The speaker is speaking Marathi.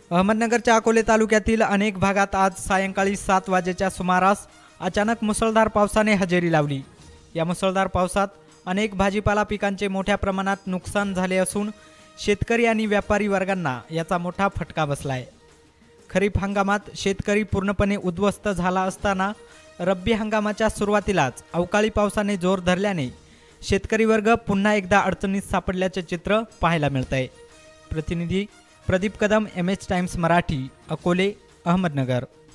अहमदनगरच्या अकोले तालुक्यातील अनेक भागात आज सायंकाळी 7 वाजेच्या सुमारास अचानक मुसळधार पावसाने हजेरी लावली। या मुसळधार पावसात अनेक भाजीपाला पिकांचे मोठ्या प्रमाणात नुकसान झाले असून शेतकरी आणि व्यापारी वर्गांना याचा मोठा फटका बसलाय। खरीप हंगामात शेतकरी पूर्णपणे उद्ध्वस्त झाला असताना रब्बी हंगामाच्या सुरुवातीलाच अवकाळी पावसाने जोर धरल्याने शेतकरी वर्ग पुन्हा एकदा अडचणीत सापडल्याचे चित्र पाहायला मिळतंय। प्रतिनिधी प्रदीप कदम, MH टाइम्स मराठी, अकोले, अहमदनगर।